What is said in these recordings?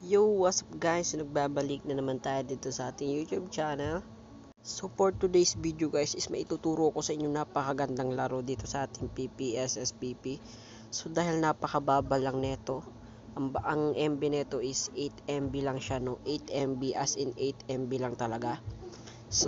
Yo, what's up guys? Nagbabalik na naman tayo dito sa ating YouTube channel. So for today's video guys is maituturo ko sa inyo napakagandang laro dito sa ating PPSSPP. So dahil napakababa lang neto, ang MB neto is 8 MB lang siya, no? 8 MB as in 8 MB lang talaga. So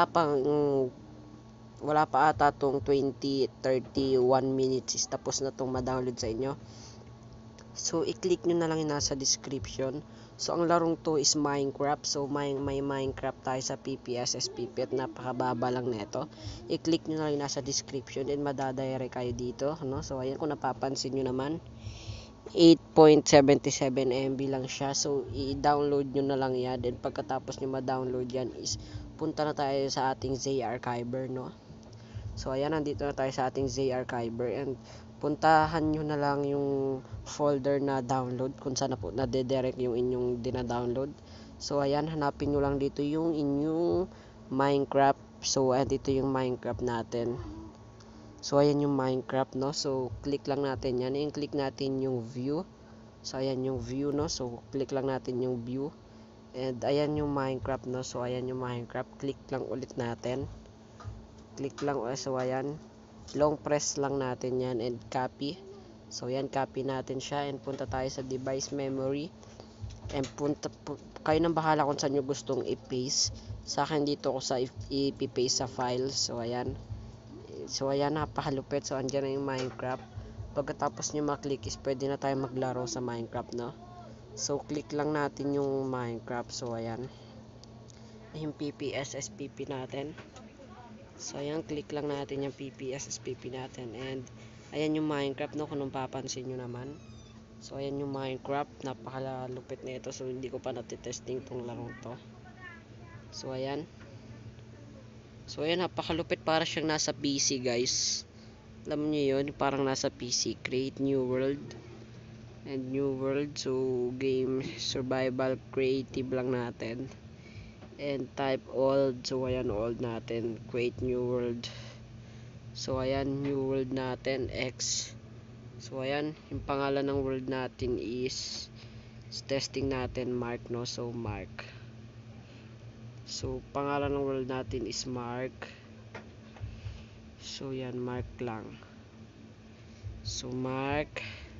wala pa ata tong 20-31 minutes is tapos na tong ma-download sa inyo. So, i-click nyo na lang yung nasa description. So, ang larong to is Minecraft. So, may Minecraft tayo sa PPSSPP at napakababa lang nito. I-click nyo na lang yung nasa description and madadirect kayo dito. No? So, ayan, kung napapansin nyo naman, 8.77 MB lang siya. So, i-download nyo na lang yan. Then, pagkatapos nyo ma-download yan is, punta na tayo sa ating Z-Archiver, no? So, ayan, nandito na tayo sa ating Z-Archiver and puntahan nyo na lang yung folder na download kung saan na po nade-direct yung inyong dina-download. So, ayan, hanapin nyo lang dito yung inyong Minecraft. So, ayan, dito yung Minecraft natin. So, ayan yung Minecraft, no? So, click lang natin yan. I-click natin yung view. So, ayan yung view, no? So, click lang natin yung view. And, ayan yung Minecraft, no? So, ayan yung Minecraft. Click lang ulit natin. Click lang, so ayan, long press lang natin yan and copy. So yan, copy natin siya and punta tayo sa device memory and kayo nang bahala kung saan nyo gustong i-paste. Sa akin dito ko sa i-paste sa file. So ayan, napakalupit. So andyan na yung Minecraft. Pagkatapos nyo maklik is pwede na tayo maglaro sa Minecraft, no? So click lang natin yung Minecraft. So ayan, yung PPSSPP natin. So ayan, click lang natin yung PPSSPP natin and ayan yung Minecraft, no, kung papansin nyo naman. So ayan yung Minecraft, napakalupit na ito. So hindi ko pa natitesting tong larong to. So ayan, napakalupit, para siyang nasa PC guys. Alam nyo yun, parang nasa PC. Create new world and new world. So game survival creative lang natin and type old. So ayan, old natin, create new world. So ayan, new world natin, X. So ayan, yung pangalan ng world natin is testing natin, Mark, no? So Mark. So pangalan ng world natin is Mark. So yan, Mark lang. So Mark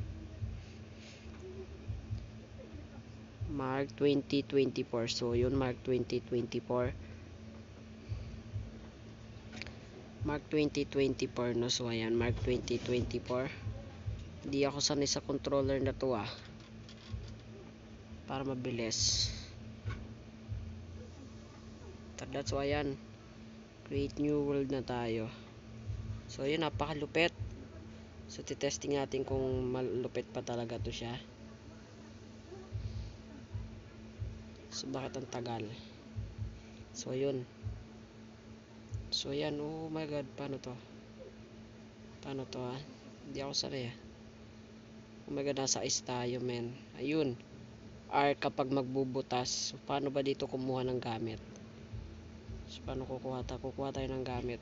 2024. So yun, Mark 2024. Mark 2024, no? So ayan, Mark 2024. Hindi ako sanay sa controller na to, para mabilis. So ayan, create new world na tayo. So yun, napakalupit. So titesting natin kung malupit pa talaga to siya. So bakit ang tagal? So yun. So yan, oh my god, paano to? Hindi ako sanay. Oh my god, nasa ice tayo, men. Ayun, R kapag magbubutas. So paano ba dito kumuha ng gamit? So paano kukuha tayo ng gamit?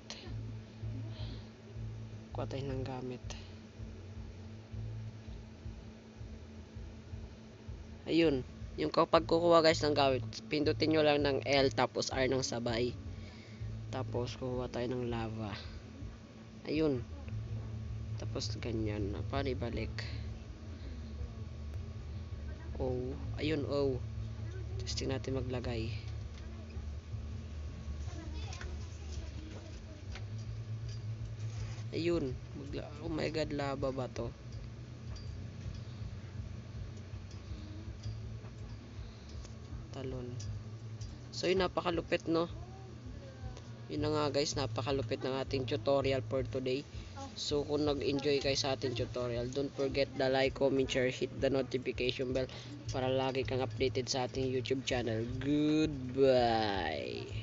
Ayun, yung kapag kukuha guys ng gamit, pindutin nyo lang ng L tapos R ng sabay. Tapos kukuha tayo ng lava. Ayun. Tapos ganyan. Paano ibalik? Oh, ayun, oh. Testing natin maglagay. Ayun. Oh my god, lava ba to? Talon. So yun, napakalupit, no? Yun na nga guys, napakalupit ng ating tutorial for today. So kung nag-enjoy kayo sa ating tutorial, don't forget the like, comment, share, hit the notification bell para lagi kang updated sa ating YouTube channel. Goodbye!